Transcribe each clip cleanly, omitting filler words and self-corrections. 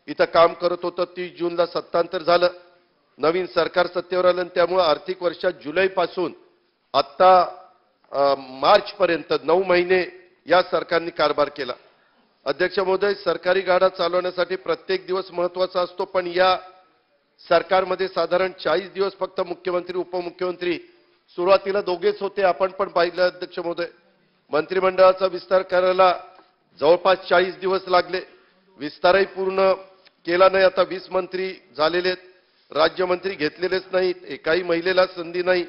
इथं काम करत होतं. 30 जूनला सत्तांतर झालं, नवीन सरकार सत्तेवर आलं आणि त्यामुळे आर्थिक वर्षात जुलैपासून आता मार्च पर्यंत 9 महिने या सरकारने कारभार केला. अध्यक्ष महोदय, सरकारी गाडा चालवण्यासाठी प्रत्येक दिवस महत्त्वाचा असतो, पण या सरकारमध्ये साधारण 40 दिवस फक्त मुख्यमंत्री उपमुख्यमंत्री, सुरुवातीला दोघेच होते, आपण पण पाहिलं अध्यक्ष महोदय. मंत्रिमंडळाचा विस्तार करायला जवळपास 40 दिवस लागले, विस्तारही पूर्ण केला नाही. आता 20 मंत्री झालेले आहेत, राज्यमंत्री घेतलेलेच नाहीत, एकाही महिलेला संधी नाही.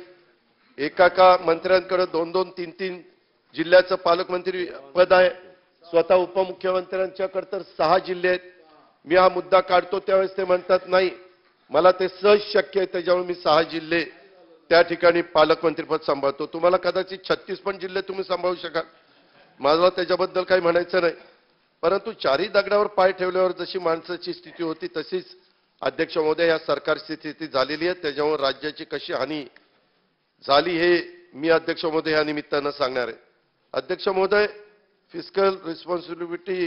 एका मंत्र्यांकडे 2-2, 3-3 जिल्ह्याचं पालकमंत्री पद आहे. स्वतः उपमुख्यमंत्र्यांच्याकडे तर 6 जिल्हे आहेत. मी हा मुद्दा काढतो त्यावेळेस ते म्हणतात नाही, मला ते सहज शक्य आहे, त्याच्यामुळे मी 6 जिल्हे त्या ठिकाणी पालकमंत्रीपद सांभाळतो. तुम्हाला कदाचित 36 पण जिल्हे तुम्ही सांभाळू शकाल, मला त्याच्याबद्दल काही म्हणायचं नाही. परंतु चारही दगडावर पाय ठेवल्यावर जशी माणसाची स्थिती होती तशीच अध्यक्ष महोदय या सरकारची स्थिती झालेली आहे. त्याच्यामुळे राज्याची कशी हानी झाली हे मी अध्यक्ष महोदय या निमित्तानं सांगणार आहे. अध्यक्ष महोदय, fiscal responsibility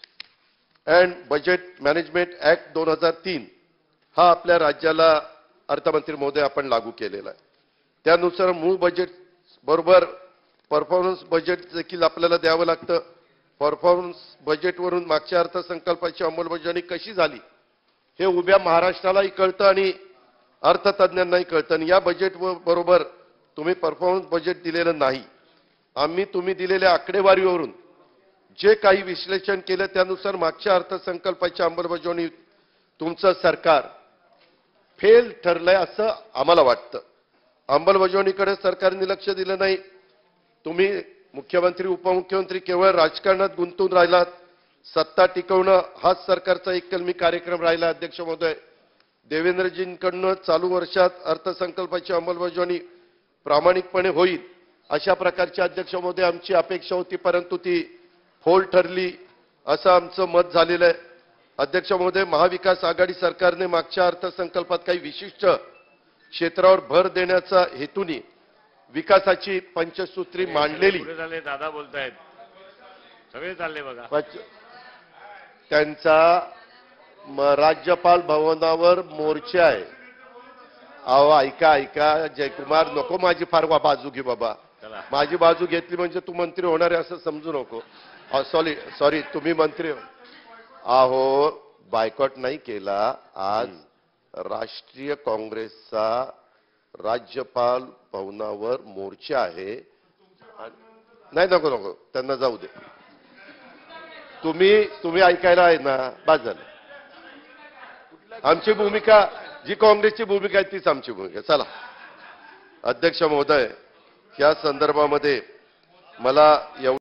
and budget management act 2003 हा आपल्या राज्याला अर्थमंत्री महोदय आपण लागू केलेला आहे. त्यानुसार मूळ बजेट बरोबर परफॉर्मन्स बजेट देखील आपल्याला द्यावं लागतं. परफॉर्मन्स बजेटवरून मागच्या अर्थसंकल्पाची अंमलबजावणी कशी झाली हे उभ्या महाराष्ट्रालाही कळतं आणि अर्थतज्ञांनाही कळतं. आणि या बजेट बरोबर तुम्ही परफॉर्मन्स बजेट दिलेलं नाही. आम्ही तुम्ही दिलेल्या आकडेवारीवरून जे काही विश्लेषण केलं त्यानुसार मागच्या अर्थसंकल्पाच्या अंमलबजावणी तुमचं सरकार फेल ठरलंय असं आम्हाला वाटतं. अंमलबजावणीकडे सरकारने लक्ष दिलं नाही. तुम्ही मुख्यमंत्री उपमुख्यमंत्री केवळ राजकारणात गुंतून राहिलात. सत्ता टिकवणं हाच सरकारचा एककलमी कार्यक्रम राहिला. अध्यक्ष महोदय, देवेंद्रजींकडून चालू वर्षात अर्थसंकल्पाची अंमलबजावणी प्रामाणिकपणे होईल अशा प्रकारची अध्यक्ष महोदय आमची अपेक्षा होती, परंतु ती फोल ठरली असं आमचं मत झालेलं आहे. अध्यक्ष महोदय, महाविकास आघाडी सरकारने मागच्या अर्थसंकल्पात काही विशिष्ट क्षेत्रावर भर देण्याचा हेतूने विकासाची पंचसूत्री मांडलेली. दादा बोलतायत, सगळे चालले बघा. त्यांचा राज्यपाल भवनावर मोर्चा आहे. अहो ऐका जयकुमार, नको माझी फार बाजू घे बाबा. माझी बाजू घेतली म्हणजे तू मंत्री होणार आहे असं समजू नको. सॉरी तुम्ही मंत्री आहो. बायकॉट नाही केला. आज राष्ट्रीय काँग्रेसचा राज्यपाल भवनावर मोर्चा आहे. नाही नको त्यांना जाऊ दे. तुम्ही ऐकायला आहे ना, बस झालं. आमची भूमिका जी काँग्रेसची भूमिका आहे तीच आमची भूमिका. चला अध्यक्ष महोदय, या संदर्भामध्ये मला